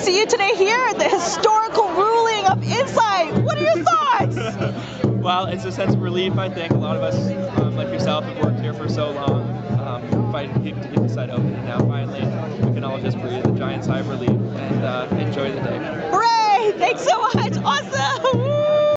see you today here at the historical ruling of Insight. What are your thoughts? Well, it's a sense of relief, I think. A lot of us, like yourself, have worked here for so long, fighting to get the site open, and now finally we can all just breathe a giant sigh of relief and enjoy the day. Hooray! Thanks so much. Awesome!